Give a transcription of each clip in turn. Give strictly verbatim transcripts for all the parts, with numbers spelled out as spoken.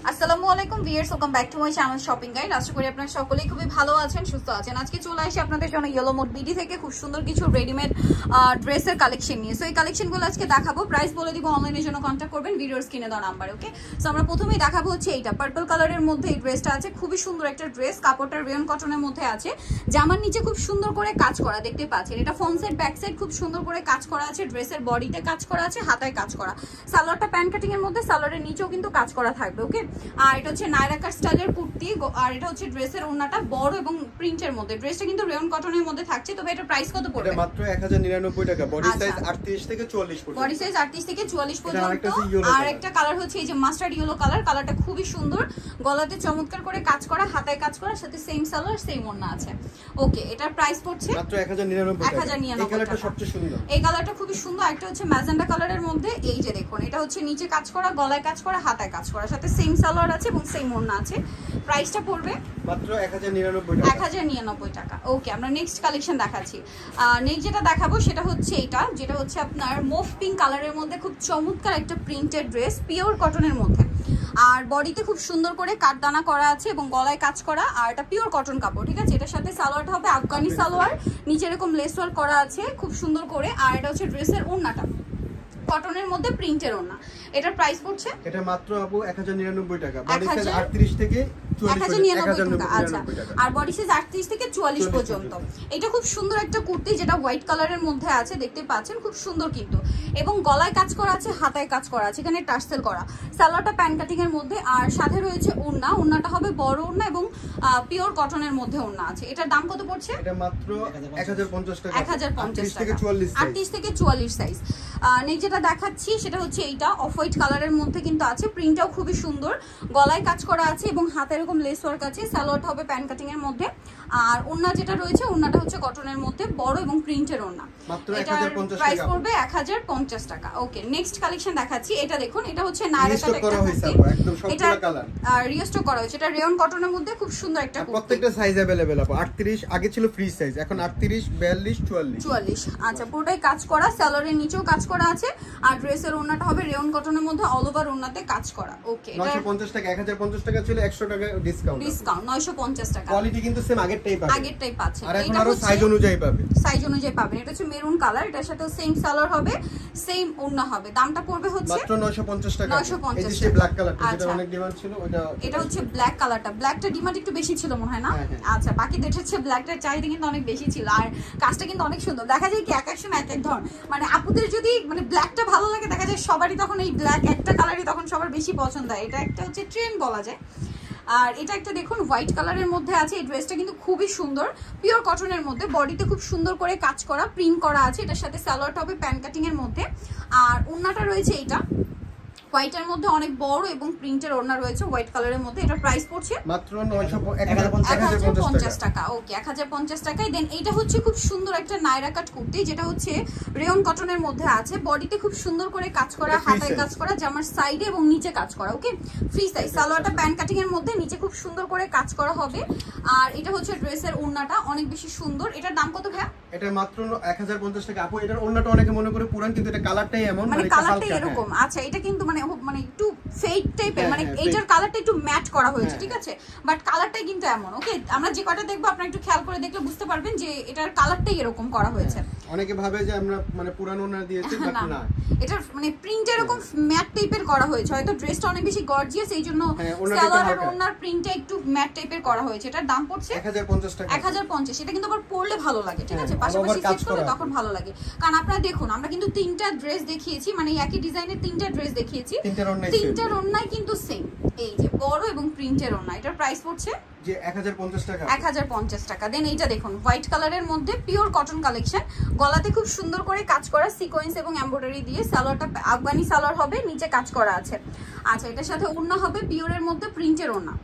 আসসালামু আলাইকুম viewers, welcome back to my channel shopping guide. আশা করি আপনারা সকলেই খুবই ভালো আছেন, সুস্থ আছেন। আজকে চলে আসি আপনাদের জন্য ইয়েলো মোড বিডি থেকে খুব সুন্দর কিছু রেডিমেড ড্রেসের কালেকশন নিয়ে। সো এই কালেকশনগুলো আজকে দেখাবো, প্রাইস বলে দিব, অনলাইনের জন্য কন্ট্যাক্ট করবেন ভিডিওর স্ক্রিনে দেওয়া নাম্বার। ওকে, সো আমরা প্রথমেই দেখাবো হচ্ছে এইটা পার্পল কালারের মধ্যে এই ড্রেসটা আছে, খুবই সুন্দর একটা ড্রেস, কাপড়টা রেয়ন কটনের মধ্যে আছে, জামার নিচে খুব সুন্দর করে কাজ করা দেখতে পাচ্ছেন। এটা ফ্রন্ট সাইড ব্যাক সাইড খুব সুন্দর করে কাজ করা আছে, ড্রেসের বডিতে কাজ করা আছে, হাতায় কাজ করা, সালোয়ারটা প্যান্ট কাটিং এর মধ্যে, সালোয়ারের নিচেও কিন্তু কাজ করা থাকবে। ওকে, আর এটা হচ্ছে নায়রাকার স্টাইলের কুর্তি, আর এটা হচ্ছে ড্রেসের ওড়নাটা বড় এবং প্রিন্টের মধ্যে। ড্রেসটা কিন্তু রেয়ন কটনের মধ্যে থাকছে। তবে এটা প্রাইস কত পড়বে? এটা মাত্র এক হাজার নিরানব্বই টাকা। বডি সাইজ আটত্রিশ থেকে চুয়াল্লিশ পর্যন্ত। বডি সাইজ আটত্রিশ থেকে চুয়াল্লিশ পর্যন্ত। আর একটা কালার হচ্ছে এই যে মাস্টার্ড ইয়েলো কালার, কালারটা খুবই সুন্দর, গলাতে চমৎকার করে কাজ করা, হাতায় কাজ করা, সাথে সেম সালোয়ার সেম ওড়না আছে। ওকে, এটার প্রাইস পড়ছে মাত্র এক হাজার নিরানব্বই টাকা। এই কালারটা সবচেয়ে সুন্দর, এই কালারটা খুবই সুন্দর। একটা হচ্ছে ম্যাজেন্ডা কালারের মধ্যে, এই যে দেখুন, এটা হচ্ছে নিচে কাজ করা, গলায় কাজ করা, হাতায় কাজ করা, সাথে সেম সালোয়ার আছে এবং সেম ওড়না আছে। প্রাইসটা পড়বে মাত্র এক হাজার নিরানব্বই টাকা। এক হাজার নিরানব্বই টাকা। ওকে, আমরা নেক্সট কালেকশন দেখাচ্ছি। নেক্সট যেটা দেখাবো সেটা হচ্ছে এটা, যেটা হচ্ছে আপনার মুভ পিঙ্ক কালারের মধ্যে খুব চমৎকার একটা প্রিন্টেড ড্রেস, পিওর কটনের মধ্যে, আর বডিতে খুব সুন্দর করে কাটদানা করা আছে এবং গলায় কাজ করা, আর এটা পিওর কটন কাপড়। ঠিক আছে, এটার সাথে সালোয়ারটা হবে আফগানি সালোয়ার, নিচে এরকম লেস ওয়ার্ক করা আছে খুব সুন্দর করে, আর এটা হচ্ছে ড্রেসের ওড়নাটা কটনের মধ্যে প্রিন্টের ওড়না। এটার প্রাইস পড়ছে এটা মাত্র আপু এক হাজার নিরানব্বই টাকা। বডি সাইজ আটত্রিশ থেকে চুয়াল্লিশ পর্যন্ত। আচ্ছা, আর বডি সাইজ আটত্রিশ থেকে চুয়াল্লিশ পর্যন্ত। এটা খুব সুন্দর একটা কুর্তি, যেটা হোয়াইট কালারের মধ্যে আছে, দেখতে পাচ্ছেন খুব সুন্দর কিন্তু, এবং গলায় কাজ করা আছে, হাতায় কাজ করা আছে, এখানে টার্সেল করা, সালোয়ারটা প্যান্ট কাটিং এর মধ্যে, আর সাথে রয়েছে ওড়না, ওড়নাটা হবে বড় ওড়না এবং পিওর কটনের মধ্যে ওড়না আছে। এটার দাম কত পড়ছে? এটা মাত্র এক হাজার পঞ্চাশ টাকা। এক হাজার পঞ্চাশ টাকা, আটত্রিশ থেকে চুয়াল্লিশ সাইজ। নেক্সট যেটা দেখাচ্ছি সেটা হচ্ছে এইটা অফ হোয়াইট কালারের মধ্যে কিন্তু আছে, প্রিন্টটাও খুবই সুন্দর, গলায় কাজ করা আছে এবং হাতে এরকম লেস ওয়ার্ক আছে, সালোয়ারটা হবে প্যান্ট কাটিং এর মধ্যে, আর ওড়না যেটা রয়েছে ওড়নাটা হচ্ছে কটনের মধ্যে বড় এবং প্রিন্টের ওড়না। এটার প্রাইস পড়বে এক হাজার পঞ্চাশ টাকা। ওকে, নেক্সট কালেকশন দেখাচ্ছি। এটা দেখুন, এটা হচ্ছে নায়রাকার একটা কুর্তি, এটা রিস্টক করা হয়েছে, এটা রেয়ন কটনের মধ্যে খুব সুন্দর একটা কুর্তি। প্রত্যেকটা সাইজ अवेलेबल আছে। আটত্রিশ আগে ছিল ফ্রি সাইজ, এখন আটত্রিশ, বিয়াল্লিশ, চুয়াল্লিশ। চুয়াল্লিশ। আচ্ছা, পুরোটাই কাজ করা, সালোয়ারের নিচেও কাজ করা আছে, আর ড্রেসের ওড়নাটা হবে রেয়ন কটনের মধ্যে অল ওভার ওড়নাতে কাজ করা। ওকে, এটা নয়শো পঞ্চাশ টাকা। এক হাজার পঞ্চাশ টাকা ছিল, একশো টাকা ডিসকাউন্ট। ডিসকাউন্ট নয়শো পঞ্চাশ টাকা। কোয়ালিটি কিন্তু সেম আগেরটাই পাবেন, আগেরটাই পাচ্ছেন। আর এখন আরো সাইজ অনুযায়ী পাবেন, সাইজ অনুযায়ী পাবেন। এটা হচ্ছে মেরুন কালার, এটার সাথে সেম সালোয়ার হবে, সেম ওড়না হবে। দামটা পড়বে হচ্ছে মাত্র নয়শো পঞ্চাশ টাকা। নয়শো পঞ্চাশ এই যে ব্ল্যাক কালারটা, যেটা অনেক ডিমান্ড ছিল, ওটা এটা হচ্ছে ব্ল্যাক কালারটা। ব্ল্যাকটা ডিমান্ড একটু বেশি ছিল মনে হয় না? আচ্ছা, বাকি দেখতে হচ্ছে ব্ল্যাকটার চাহিদা কিন্তু অনেক বেশি ছিল, আর কাজটা কিন্তু অনেক সুন্দর। দেখা যায় কি এক এক সময় এক এক ধরন, মানে আপুদের যদি মানে ব্ল্যাকটা ভালো লাগে, দেখা যায় সবারই তখন এই ব্ল্যাক একটা কালারই তখন সবার বেশি পছন্দ হয়। এটা একটা হচ্ছে ট্রেন্ড বলা যায়। আর এটা একটা দেখুন হোয়াইট কালারের মধ্যে আছে, এই ড্রেসটা কিন্তু খুবই সুন্দর, পিওর কটনের মধ্যে, বডিতে খুব সুন্দর করে কাজ করা, প্রিন্ট করা আছে, এটার সাথে সালোয়ারটা হবে প্যান্ট কাটিং এর মধ্যে, আর ওড়নাটা রয়েছে এইটা হোয়াইটের মধ্যে অনেক বড় এবং প্রিন্টের ওড়না রয়েছে হোয়াইট কালারের মধ্যে। এটা প্রাইস পড়ছে মাত্র এক হাজার পঞ্চাশ টাকা। ওকে, এক হাজার পঞ্চাশ টাকায়। দেন এটা হচ্ছে খুব সুন্দর একটা নায়রা কাট কুর্তি, যেটা হচ্ছে রেয়ন কটনের মধ্যে আছে, বডিতে খুব সুন্দর করে কাজ করা, হাতায় কাজ করা, জামার সাইডে এবং নিচে কাজ করা। ওকে, ফ্রি সাইজ, সালোয়ারটা প্যান্ট কাটিং এর মধ্যে, নিচে খুব সুন্দর করে কাজ করা হবে, আর এটা হচ্ছে ড্রেসের ওড়নাটা অনেক বেশি সুন্দর। এটার দাম কত ভাইয়া? এটা মাত্র এক হাজার পঞ্চাশ টাকা। আপু এটার ওড়নাটা অনেকে মনে করে পুরান, কিন্তু এটা কালারটাই এমন, মানে কালারটাই এরকম। আচ্ছা, এটা কিন্তু মানে মানে একটু ফেড টাইপের, মানে এইটার কালারটা একটু ম্যাট করা হয়েছে, ঠিক আছে, বাট কালারটাই কিন্তু এমন। ওকে, আমরা যে কটা দেখবো আপনারা একটু খেয়াল করে দেখলে বুঝতে পারবেন যে এটার কালারটাই এরকম করা হয়েছে। অনেকে ভাবে যে আমরা মানে পুরান ওড়না দিয়েছি, বাট না, এটার মানে প্রিন্ট এরকম ম্যাট টাইপের করা হয়েছে। হয়তো ড্রেসটা অনেক বেশি গর্জিয়াস, এইজন্য সালোয়ার আর ওড়নার প্রিন্টটা একটু ম্যাট টাইপের করা হয়েছে। এটার দাম পড়ছে এক হাজার পঞ্চাশ টাকা। এক হাজার পঞ্চাশ। এটা কিন্তু আবার পরলে ভালো লাগে, ঠিক আছে, পাশাপাশি সেট করলে তখন ভালো লাগে। কারণ আপনারা দেখুন, আমরা কিন্তু তিনটা ড্রেস দেখিয়েছি, মানে একই ডিজাইনের তিনটা ড্রেস দেখিয়েছি, তিনটার ওড়নাই কিন্তু সেম, এই যে বড় এবং প্রিন্টের ওড়না। এটার প্রাইস পড়ছে যে এক হাজার পঞ্চাশ টাকা। এক হাজার পঞ্চাশ টাকা। দেন এইটা দেখুন হোয়াইট কালারের মধ্যে পিওর কটন কালেকশন, গলাতে খুব সুন্দর করে কাজ করা সিকোয়েন্স এবং এমব্রয়ডারি দিয়ে, সালোয়ারটা আফগানি সালোয়ার হবে, নিচে কাজ করা আছে। আচ্ছা, এটার সাথে ওড়না হবে পিওরের মধ্যে প্রিন্টের ওড়না,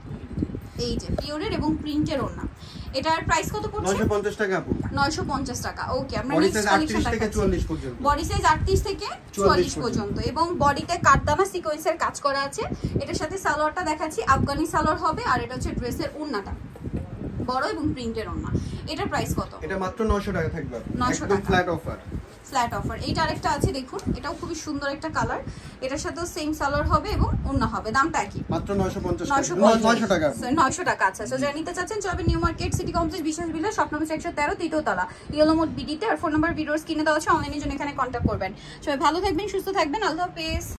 এই যে পিওরের এবং প্রিন্টের ওড়না। এটার প্রাইস কত পড়ছে? নয়শো পঞ্চাশ টাকা আপু। নয়শো পঞ্চাশ টাকা। ওকে, আমরা নেক্সট কালেকশন দেখাচ্ছি। বডি সাইজ আটত্রিশ থেকে চুয়াল্লিশ পর্যন্ত এবং বডিতে কাটদানা সিকোয়েন্সের কাজ করা আছে। এটার সাথে সালোয়ারটা দেখাচ্ছি, আফগানি সালোয়ার হবে, আর এটা হচ্ছে ড্রেসের ওড়নাটা বড় এবং প্রিন্টের ওড়না। এটার প্রাইস কত? এটা মাত্র নয়শো টাকা থাকবে, নয়শো টাকা ফ্ল্যাট অফার। Flat offer. এইটা আরেকটা আছে দেখুন, এটাও খুবই সুন্দর একটা কালার, এটার সাথেও সেম সালোয়ার হবে এবং ওড়না হবে। দামটা কি? মাত্র নয়শো পঞ্চাশ নয়শো টাকা। নয়শো টাকা। আচ্ছা, সো যারা নিতে চাচ্ছেন চলবে New Market City Complex Bishal Bilash shop number একশো তেরো তৃতীয় তলা ইয়েলো মোড বিডিতে। আর ফোন নাম্বার ভিডিওর স্ক্রিনে দেওয়া আছে, অনলাইনের জন্য এখানে কন্ট্যাক্ট করবেন। সবাই ভালো থাকবেন, সুস্থ থাকবেন, আল্লাহ হাফেজ।